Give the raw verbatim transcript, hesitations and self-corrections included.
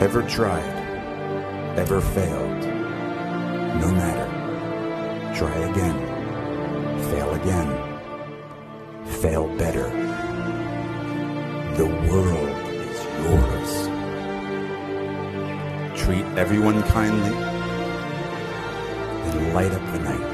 Ever tried? Ever failed? No matter. Try again. Fail again. Fail better. The world is yours. Treat everyone kindly and light up the night.